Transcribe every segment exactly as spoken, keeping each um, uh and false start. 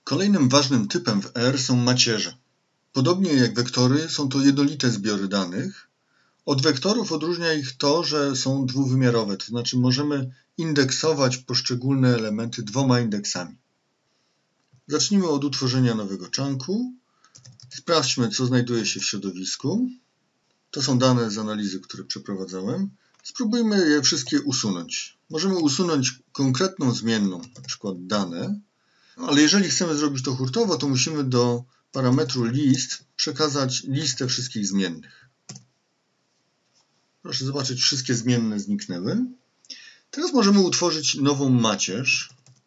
Kolejnym ważnym typem w R są macierze. Podobnie jak wektory, są to jednolite zbiory danych. Od wektorów odróżnia ich to, że są dwuwymiarowe, to znaczy możemy indeksować poszczególne elementy dwoma indeksami. Zacznijmy od utworzenia nowego chunku. Sprawdźmy, co znajduje się w środowisku. To są dane z analizy, które przeprowadzałem. Spróbujmy je wszystkie usunąć. Możemy usunąć konkretną zmienną, na przykład dane, ale jeżeli chcemy zrobić to hurtowo, to musimy do parametru list przekazać listę wszystkich zmiennych. Proszę zobaczyć, wszystkie zmienne zniknęły. Teraz możemy utworzyć nową macierz,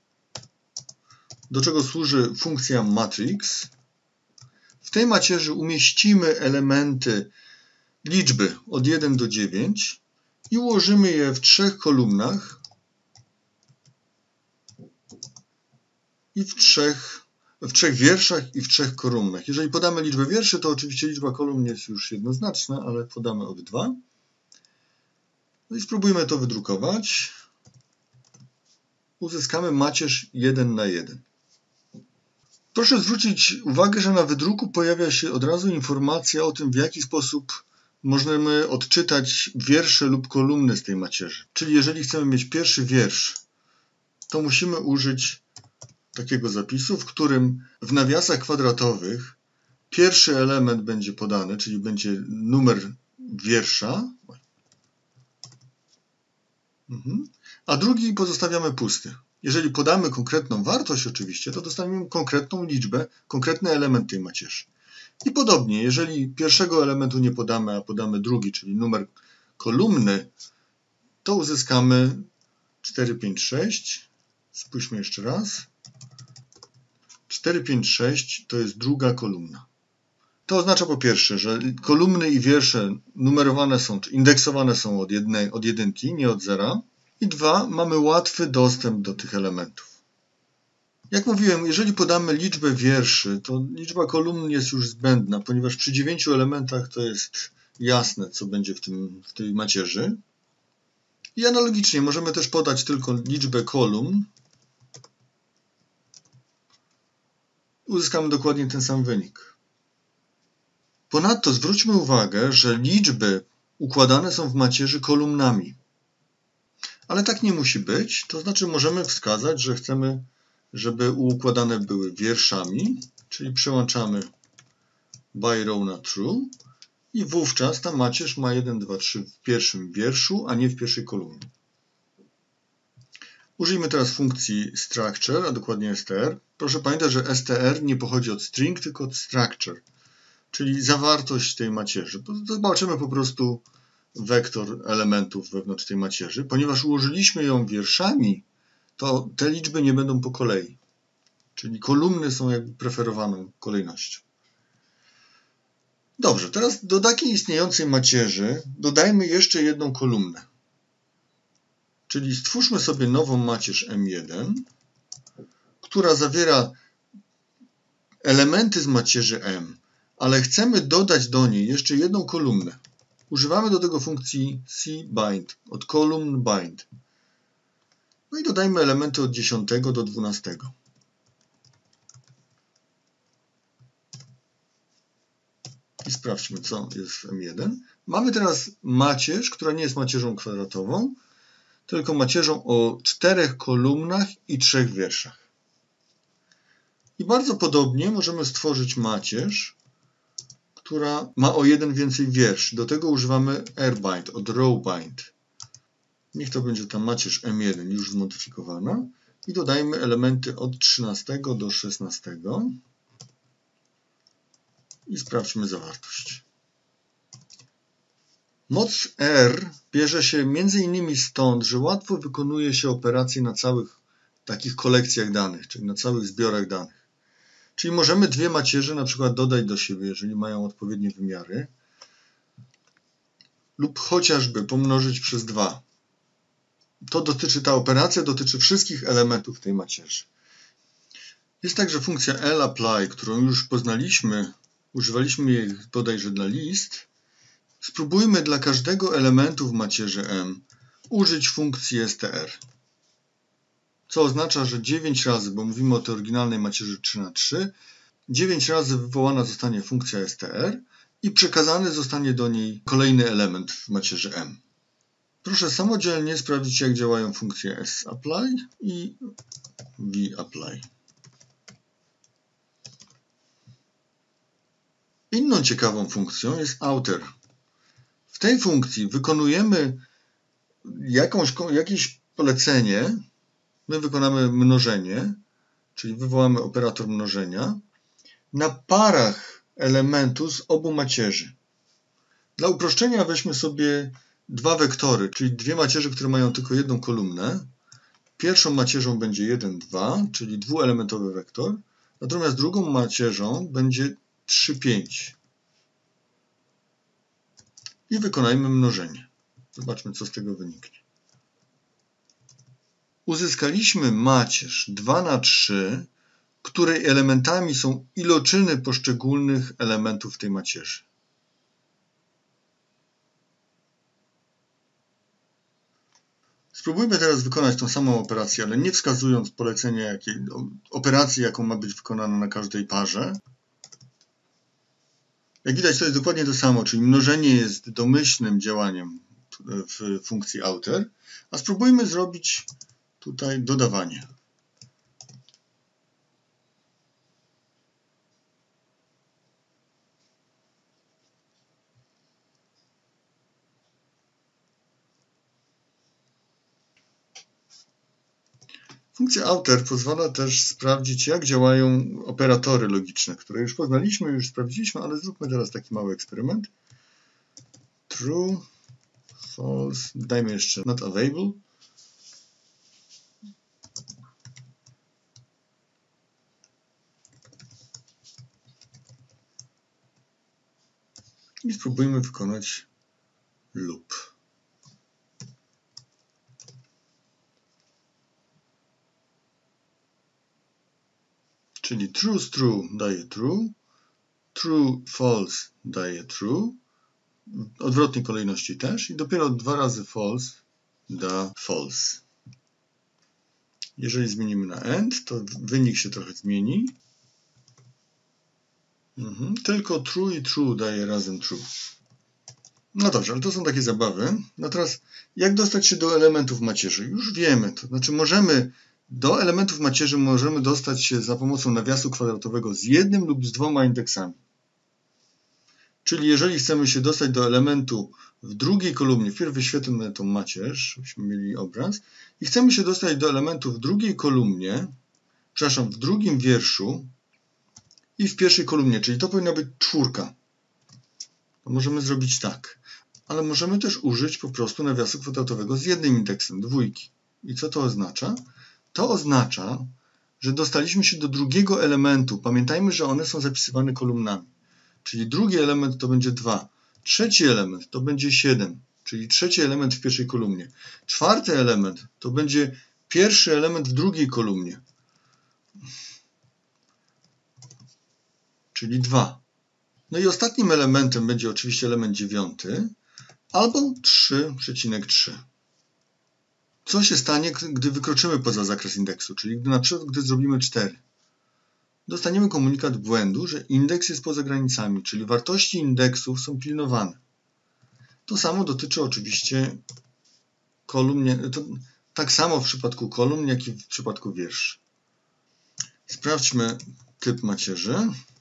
do czego służy funkcja matrix. W tej macierzy umieścimy elementy liczby od jeden do dziewięciu i ułożymy je w trzech kolumnach i w trzech, w trzech wierszach i w trzech kolumnach. Jeżeli podamy liczbę wierszy, to oczywiście liczba kolumn jest już jednoznaczna, ale podamy obydwa. No i spróbujmy to wydrukować. Uzyskamy macierz jeden na jeden. Proszę zwrócić uwagę, że na wydruku pojawia się od razu informacja o tym, w jaki sposób możemy odczytać wiersze lub kolumny z tej macierzy. Czyli jeżeli chcemy mieć pierwszy wiersz, to musimy użyć takiego zapisu, w którym w nawiasach kwadratowych pierwszy element będzie podany, czyli będzie numer wiersza, a drugi pozostawiamy pusty. Jeżeli podamy konkretną wartość oczywiście, to dostaniemy konkretną liczbę, konkretny element tej macierzy. I podobnie, jeżeli pierwszego elementu nie podamy, a podamy drugi, czyli numer kolumny, to uzyskamy cztery, pięć, sześć. Spójrzmy jeszcze raz. cztery, pięć, sześć to jest druga kolumna. To oznacza po pierwsze, że kolumny i wiersze numerowane są, czy indeksowane są od, jednej, od jedynki, nie od zera. I dwa, mamy łatwy dostęp do tych elementów. Jak mówiłem, jeżeli podamy liczbę wierszy, to liczba kolumn jest już zbędna, ponieważ przy dziewięciu elementach to jest jasne, co będzie w, tym, w tej macierzy. I analogicznie możemy też podać tylko liczbę kolumn. Uzyskamy dokładnie ten sam wynik. Ponadto zwróćmy uwagę, że liczby układane są w macierzy kolumnami. Ale tak nie musi być, to znaczy możemy wskazać, że chcemy, żeby układane były wierszami, czyli przełączamy by row na true i wówczas ta macierz ma jeden, dwa, trzy w pierwszym wierszu, a nie w pierwszej kolumnie. Użyjmy teraz funkcji structure, a dokładnie str. Proszę pamiętać, że str nie pochodzi od string, tylko od structure, czyli zawartość tej macierzy. Zobaczymy po prostu wektor elementów wewnątrz tej macierzy. Ponieważ ułożyliśmy ją wierszami, to te liczby nie będą po kolei. Czyli kolumny są jakby preferowaną kolejnością. Dobrze, teraz do takiej istniejącej macierzy dodajmy jeszcze jedną kolumnę. Czyli stwórzmy sobie nową macierz M jeden, która zawiera elementy z macierzy M, ale chcemy dodać do niej jeszcze jedną kolumnę. Używamy do tego funkcji cbind, od column bind. No i dodajmy elementy od dziesiątego do dwunastego. I sprawdźmy, co jest w M jeden. Mamy teraz macierz, która nie jest macierzą kwadratową, tylko macierzą o czterech kolumnach i trzech wierszach. I bardzo podobnie możemy stworzyć macierz, która ma o jeden więcej wiersz. Do tego używamy rbind, od rowbind. Niech to będzie ta macierz M jeden już zmodyfikowana. I dodajmy elementy od trzynastego do szesnastego. I sprawdźmy zawartość. Moc R bierze się między innymi stąd, że łatwo wykonuje się operacje na całych takich kolekcjach danych, czyli na całych zbiorach danych. Czyli możemy dwie macierze na przykład dodać do siebie, jeżeli mają odpowiednie wymiary, lub chociażby pomnożyć przez dwa. To dotyczy, ta operacja dotyczy wszystkich elementów tej macierzy. Jest także funkcja lapply, którą już poznaliśmy, używaliśmy jej bodajże dla list. Spróbujmy dla każdego elementu w macierzy M użyć funkcji str. co oznacza, że dziewięć razy, bo mówimy o tej oryginalnej macierzy trzy na trzy, dziewięć razy wywołana zostanie funkcja str i przekazany zostanie do niej kolejny element w macierzy m. Proszę samodzielnie sprawdzić, jak działają funkcje sapply i vapply. Inną ciekawą funkcją jest outer. W tej funkcji wykonujemy jakąś, jakieś polecenie, my wykonamy mnożenie, czyli wywołamy operator mnożenia na parach elementów z obu macierzy. Dla uproszczenia weźmy sobie dwa wektory, czyli dwie macierzy, które mają tylko jedną kolumnę. Pierwszą macierzą będzie jeden, dwa, czyli dwuelementowy wektor, natomiast drugą macierzą będzie trzy, pięć. I wykonajmy mnożenie. Zobaczmy, co z tego wyniknie. Uzyskaliśmy macierz dwa na trzy, której elementami są iloczyny poszczególnych elementów tej macierzy. Spróbujmy teraz wykonać tą samą operację, ale nie wskazując polecenia jakiej, operacji, jaką ma być wykonana na każdej parze. Jak widać, to jest dokładnie to samo, czyli mnożenie jest domyślnym działaniem w funkcji outer, a spróbujmy zrobić tutaj dodawanie. Funkcja outer pozwala też sprawdzić, jak działają operatory logiczne, które już poznaliśmy, już sprawdziliśmy, ale zróbmy teraz taki mały eksperyment. True, false, dajmy jeszcze not available. I spróbujmy wykonać loop. Czyli true z true daje true, true false daje true, w odwrotnej kolejności też i dopiero dwa razy false da false. Jeżeli zmienimy na end, to wynik się trochę zmieni. Mhm. Tylko true i true daje razem true. No dobrze, ale to są takie zabawy. No teraz, jak dostać się do elementów macierzy? Już wiemy, to znaczy możemy do elementów macierzy możemy dostać się za pomocą nawiasu kwadratowego z jednym lub z dwoma indeksami. Czyli jeżeli chcemy się dostać do elementu w drugiej kolumnie, wpierw wyświetlmy tą macierz, żebyśmy mieli obraz, i chcemy się dostać do elementu w drugiej kolumnie, przepraszam, w drugim wierszu i w pierwszej kolumnie, czyli to powinna być czwórka. To możemy zrobić tak, ale możemy też użyć po prostu nawiasu kwadratowego z jednym indeksem, dwójki. I co to oznacza? To oznacza, że dostaliśmy się do drugiego elementu. Pamiętajmy, że one są zapisywane kolumnami. Czyli drugi element to będzie dwa. Trzeci element to będzie siedem, czyli trzeci element w pierwszej kolumnie. Czwarty element to będzie pierwszy element w drugiej kolumnie, czyli dwa. No i ostatnim elementem będzie oczywiście element dziewiąty albo trzy przecinek trzy. Co się stanie, gdy wykroczymy poza zakres indeksu, czyli gdy na przykład gdy zrobimy cztery? Dostaniemy komunikat błędu, że indeks jest poza granicami, czyli wartości indeksów są pilnowane. To samo dotyczy oczywiście kolumn, to tak samo w przypadku kolumn, jak i w przypadku wierszy. Sprawdźmy typ macierzy.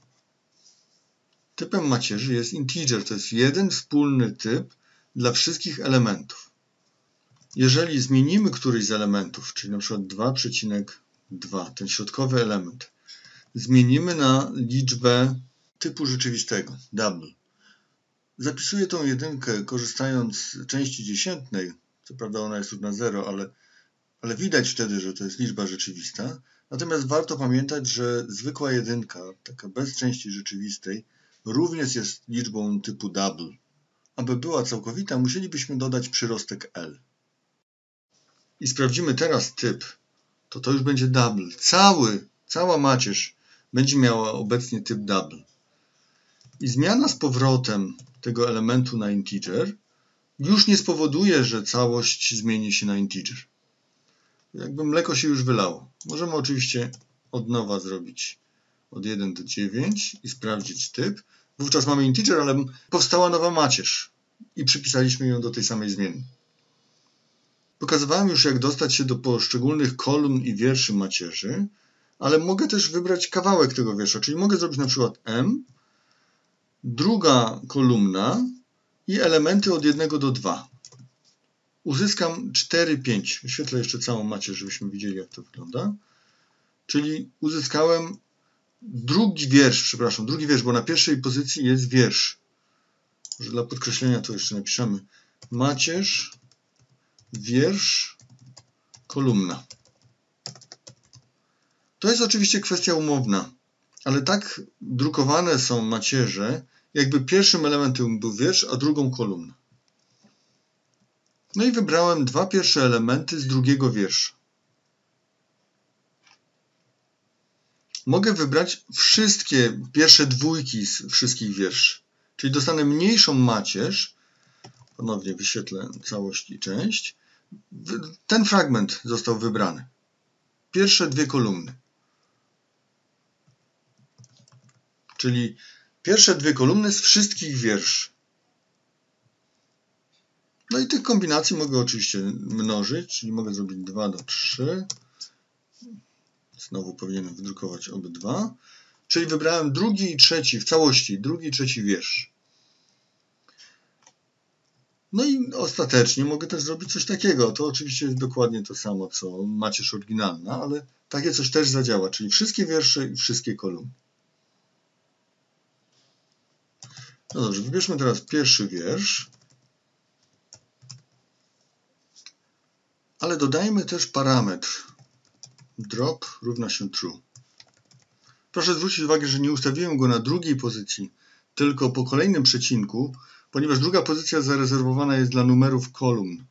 Typem macierzy jest integer, to jest jeden wspólny typ dla wszystkich elementów. Jeżeli zmienimy któryś z elementów, czyli na przykład dwa przecinek dwa, ten środkowy element, zmienimy na liczbę typu rzeczywistego, double. Zapisuję tą jedynkę korzystając z części dziesiętnej, co prawda ona jest równa zero, ale, ale widać wtedy, że to jest liczba rzeczywista. Natomiast warto pamiętać, że zwykła jedynka, taka bez części rzeczywistej, również jest liczbą typu double. Aby była całkowita, musielibyśmy dodać przyrostek L. I sprawdzimy teraz typ, to to już będzie double. Cały, cała macierz będzie miała obecnie typ double. I zmiana z powrotem tego elementu na integer już nie spowoduje, że całość zmieni się na integer. jakby mleko się już wylało. Możemy oczywiście od nowa zrobić od jeden do dziewięciu i sprawdzić typ. Wówczas mamy integer, ale powstała nowa macierz i przypisaliśmy ją do tej samej zmiennej. Pokazywałem już, jak dostać się do poszczególnych kolumn i wierszy macierzy, ale mogę też wybrać kawałek tego wiersza, czyli mogę zrobić na przykład M, druga kolumna i elementy od jednego do dwóch. Uzyskam cztery, pięć. Wyświetlę jeszcze całą macierz, żebyśmy widzieli, jak to wygląda. Czyli uzyskałem drugi wiersz, przepraszam, drugi wiersz, bo na pierwszej pozycji jest wiersz. Może dla podkreślenia to jeszcze napiszemy. Macierz, wiersz, kolumna. To jest oczywiście kwestia umowna, ale tak drukowane są macierze, jakby pierwszym elementem był wiersz, a drugą kolumna. No i wybrałem dwa pierwsze elementy z drugiego wiersza. Mogę wybrać wszystkie pierwsze dwójki z wszystkich wierszy, czyli dostanę mniejszą macierz. Ponownie wyświetlę całość i część. Ten fragment został wybrany. Pierwsze dwie kolumny. Czyli pierwsze dwie kolumny z wszystkich wierszy. No i tych kombinacji mogę oczywiście mnożyć, czyli mogę zrobić dwa do trzech. Znowu powinienem wydrukować obydwa. Czyli wybrałem drugi i trzeci w całości, drugi i trzeci wiersz. No i ostatecznie mogę też zrobić coś takiego. To oczywiście jest dokładnie to samo, co macierz oryginalna, ale takie coś też zadziała, czyli wszystkie wiersze i wszystkie kolumny. No dobrze, wybierzmy teraz pierwszy wiersz. Ale dodajmy też parametr. Drop równa się true. Proszę zwrócić uwagę, że nie ustawiłem go na drugiej pozycji, tylko po kolejnym przecinku, ponieważ druga pozycja zarezerwowana jest dla numerów kolumn.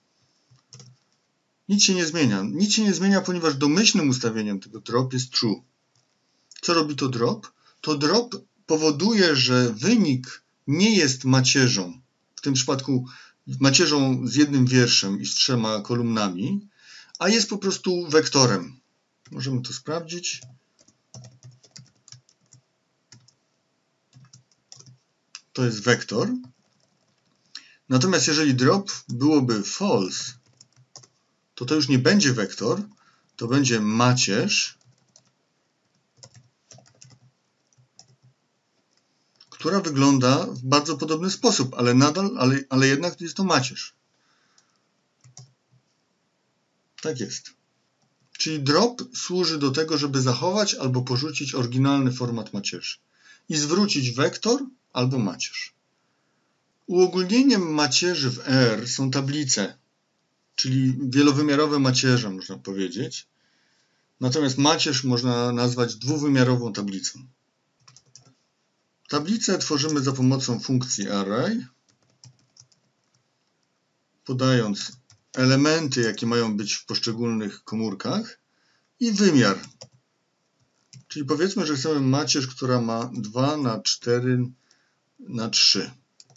Nic się nie zmienia. Nic się nie zmienia, ponieważ domyślnym ustawieniem tego drop jest true. Co robi to drop? To drop powoduje, że wynik nie jest macierzą. W tym przypadku macierzą z jednym wierszem i z trzema kolumnami, a jest po prostu wektorem. Możemy to sprawdzić. To jest wektor. Natomiast jeżeli drop byłoby false, to to już nie będzie wektor, to będzie macierz, która wygląda w bardzo podobny sposób, ale nadal, ale, ale jednak jest to macierz. Tak jest. Czyli drop służy do tego, żeby zachować albo porzucić oryginalny format macierzy i zwrócić wektor albo macierz. Uogólnieniem macierzy w R są tablice, czyli wielowymiarowe macierze, można powiedzieć. Natomiast macierz można nazwać dwuwymiarową tablicą. Tablicę tworzymy za pomocą funkcji array, podając elementy, jakie mają być w poszczególnych komórkach i wymiar. Czyli powiedzmy, że chcemy macierz, która ma dwa na cztery na trzy.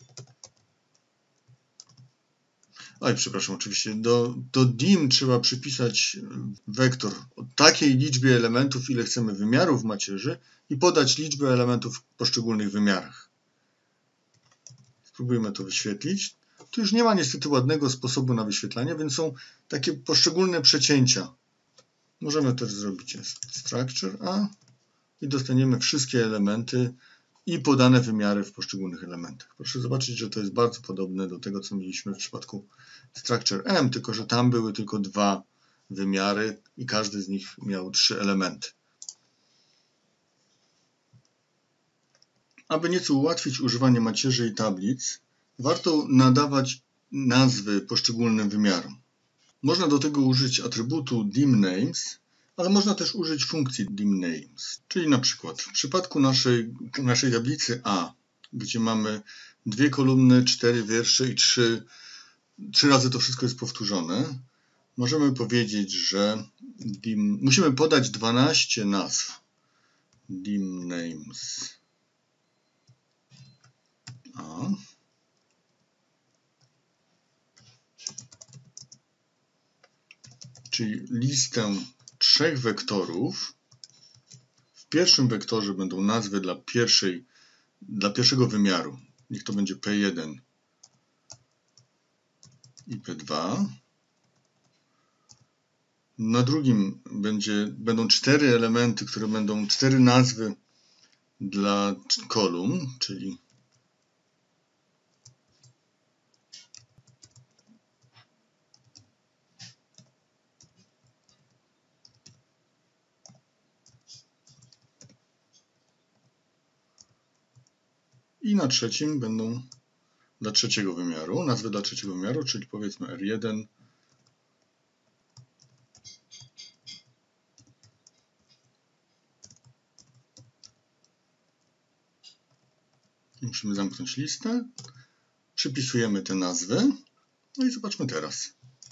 Oj, przepraszam, oczywiście. Do, do dim trzeba przypisać wektor o takiej liczbie elementów, ile chcemy wymiarów macierzy i podać liczbę elementów w poszczególnych wymiarach. Spróbujmy to wyświetlić. Tu już nie ma niestety ładnego sposobu na wyświetlanie, więc są takie poszczególne przecięcia. Możemy też zrobić structure A i dostaniemy wszystkie elementy i podane wymiary w poszczególnych elementach. Proszę zobaczyć, że to jest bardzo podobne do tego, co mieliśmy w przypadku structure M, tylko że tam były tylko dwa wymiary i każdy z nich miał trzy elementy. Aby nieco ułatwić używanie macierzy i tablic, warto nadawać nazwy poszczególnym wymiarom. Można do tego użyć atrybutu dimNames, ale można też użyć funkcji dimNames. Czyli na przykład w przypadku naszej, naszej tablicy A, gdzie mamy dwie kolumny, cztery wiersze i trzy, trzy razy to wszystko jest powtórzone, możemy powiedzieć, że dim, musimy podać dwanaście nazw. dimNames A. czyli listę trzech wektorów. W pierwszym wektorze będą nazwy dla, pierwszej, dla pierwszego wymiaru. Niech to będzie P jeden i P dwa. Na drugim będzie, będą cztery elementy, które będą cztery nazwy dla kolumn, czyli i na trzecim będą dla trzeciego wymiaru, nazwy dla trzeciego wymiaru, czyli powiedzmy R jeden, i musimy zamknąć listę, przypisujemy te nazwy, no i zobaczmy teraz.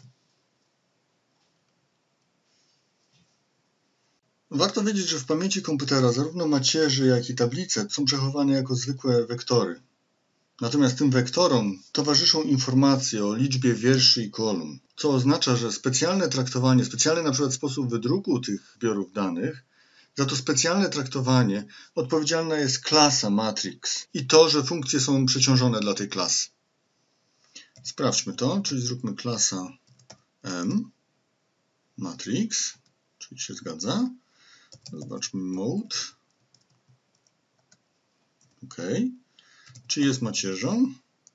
Warto wiedzieć, że w pamięci komputera zarówno macierze, jak i tablice są przechowane jako zwykłe wektory. Natomiast tym wektorom towarzyszą informacje o liczbie wierszy i kolumn, co oznacza, że specjalne traktowanie, specjalny na przykład sposób wydruku tych zbiorów danych, za to specjalne traktowanie odpowiedzialna jest klasa matrix i to, że funkcje są przeciążone dla tej klasy. Sprawdźmy to, czyli zróbmy klasa M matrix, czyli się zgadza. Zobaczmy mode. OK. Czy jest macierzą?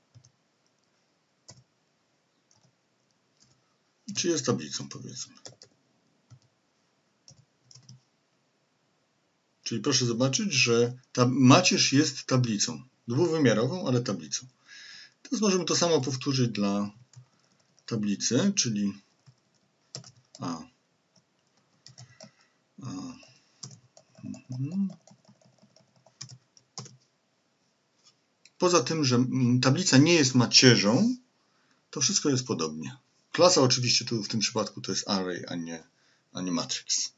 Czy jest tablicą, powiedzmy. Czyli proszę zobaczyć, że ta macierz jest tablicą. Dwuwymiarową, ale tablicą. Teraz możemy to samo powtórzyć dla tablicy, czyli A. A. Mhm. Poza tym, że tablica nie jest macierzą, to wszystko jest podobnie. Klasa oczywiście tu w tym przypadku to jest array, a nie, a nie matrix.